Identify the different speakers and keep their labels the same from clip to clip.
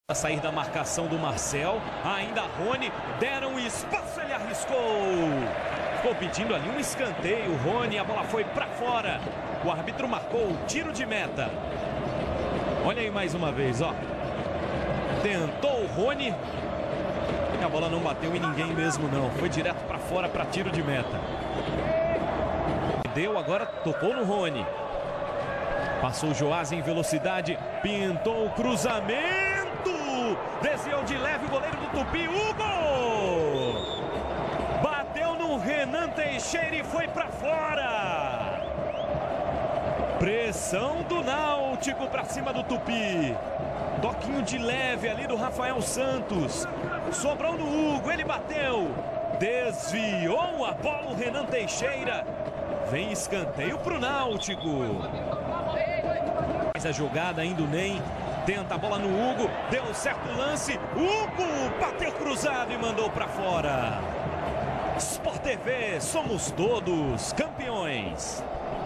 Speaker 1: A sair da marcação do Marcel, ainda Rony, deram espaço, ele arriscou. Ficou pedindo ali um escanteio, Rony, a bola foi para fora. O árbitro marcou o tiro de meta. Olha aí mais uma vez, ó. Tentou o Rony. E a bola não bateu em ninguém mesmo não. Foi direto para fora para tiro de meta. Deu, agora tocou no Rony. Passou o Joás em velocidade, pintou o cruzamento. Desviou de leve o goleiro do Tupi, Hugo! Bateu no Renan Teixeira e foi para fora. Pressão do Náutico para cima do Tupi. Toquinho de leve ali do Rafael Santos. Sobrou no Hugo, ele bateu. Desviou a bola o Renan Teixeira. Vem escanteio para o Náutico. Faz a jogada ainda o Ney. Tenta a bola no Hugo, deu certo o lance, Hugo bateu cruzado e mandou para fora. Sport TV, somos todos campeões.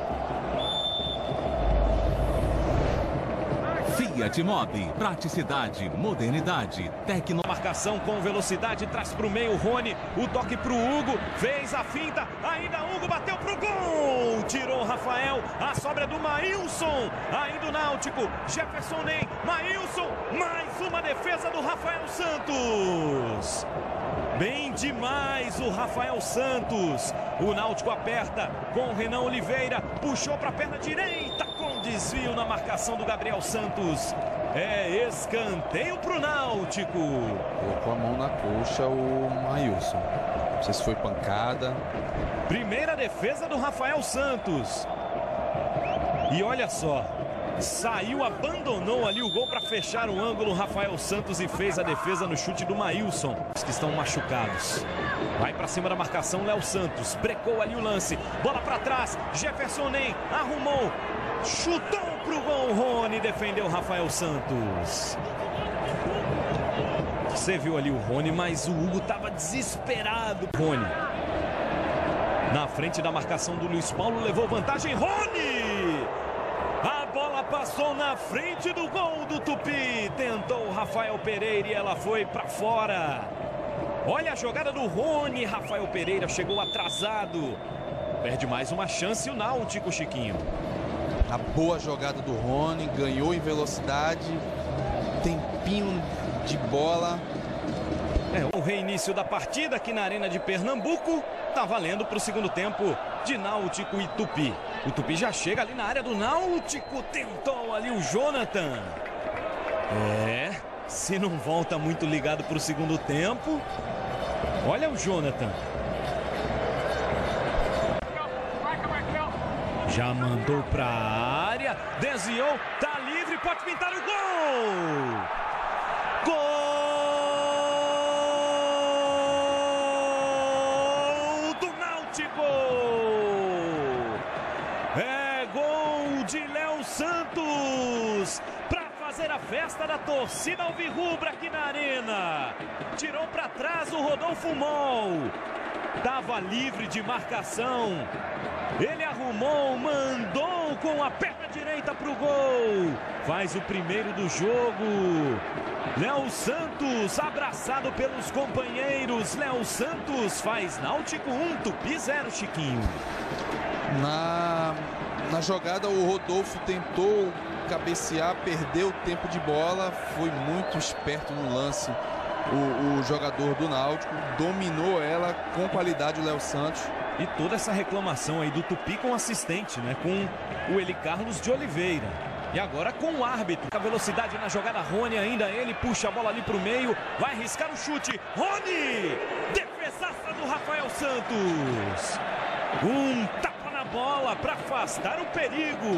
Speaker 2: Fiat Mobi, praticidade, modernidade, tecno...
Speaker 1: Marcação com velocidade, traz para o meio Rony, o toque para o Hugo, fez a finta, ainda Hugo bateu para o gol, tirou o Rafael, a sobra do Maílson, ainda o Náutico, Jefferson Ney, Maílson, mais uma defesa do Rafael Santos. Bem demais o Rafael Santos, o Náutico aperta com o Renan Oliveira, puxou para a perna direita com desvio na marcação do Gabriel Santos. É escanteio para o Náutico.
Speaker 3: Colocou a mão na coxa o Maílson. Não sei se foi pancada.
Speaker 1: Primeira defesa do Rafael Santos. E olha só, saiu, abandonou ali o gol para fechar o ângulo. Rafael Santos e fez a defesa no chute do Maílson. Os que estão machucados. Vai para cima da marcação Léo Santos. Brecou ali o lance. Bola para trás. Jefferson Ney arrumou. Chutou pro gol, Rony, defendeu Rafael Santos. Você viu ali o Rony, mas o Hugo estava desesperado. Rony, na frente da marcação do Luiz Paulo, levou vantagem, Rony! A bola passou na frente do gol do Tupi, tentou o Rafael Pereira e ela foi para fora. Olha a jogada do Rony, Rafael Pereira chegou atrasado. Perde mais uma chance o Náutico, Chiquinho.
Speaker 3: A boa jogada do Rony, ganhou em velocidade, tempinho de bola.
Speaker 1: É o reinício da partida aqui na Arena de Pernambuco. Tá valendo para o segundo tempo de Náutico e Tupi. O Tupi já chega ali na área do Náutico, tentou ali o Jonathan. Se não volta muito ligado para o segundo tempo. Olha o Jonathan. Já mandou para a área, desviou, tá livre, pode pintar o gol! Gol do Náutico! É gol de Léo Santos para fazer a festa da torcida alvirrubra aqui na arena. Tirou para trás o Rodolfo Mol. Tava livre de marcação. Ele arrumou, mandou com a perna direita para o gol. Faz o primeiro do jogo. Léo Santos abraçado pelos companheiros. Léo Santos faz Náutico 1, Tupi 0, Chiquinho.
Speaker 3: Na jogada o Rodolfo tentou cabecear, perdeu tempo de bola. Foi muito esperto no lance. O jogador do Náutico dominou ela com qualidade, o Léo Santos.
Speaker 1: E toda essa reclamação aí do Tupi com o assistente, né? Com o Eli Carlos de Oliveira. E agora com o árbitro. A velocidade na jogada, Rony ainda, ele puxa a bola ali pro meio. Vai arriscar o chute. Rony! Defesaça do Rafael Santos. Um tapa na bola para afastar o perigo.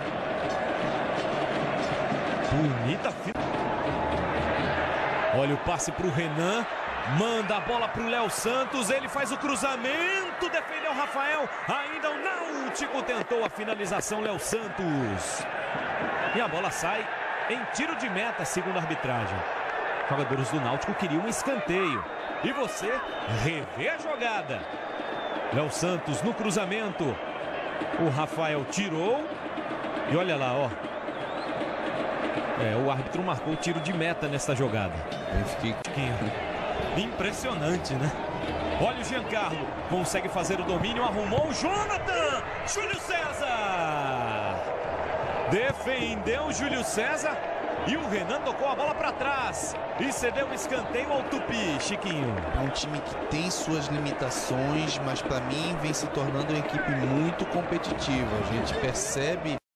Speaker 1: Bonita final. Olha o passe para o Renan, manda a bola para o Léo Santos, ele faz o cruzamento, defendeu o Rafael, ainda o Náutico tentou a finalização, Léo Santos. E a bola sai em tiro de meta, segundo a arbitragem. Os jogadores do Náutico queriam um escanteio. E você revê a jogada. Léo Santos no cruzamento, o Rafael tirou e olha lá, ó. O árbitro marcou o tiro de meta nessa jogada.
Speaker 3: Eu fiquei...
Speaker 1: Impressionante, né? Olha o Giancarlo, consegue fazer o domínio, arrumou o Jonathan! Júlio César! Defendeu o Júlio César e o Renan tocou a bola para trás e cedeu um escanteio ao Tupi, Chiquinho.
Speaker 3: É um time que tem suas limitações, mas para mim vem se tornando uma equipe muito competitiva. A gente percebe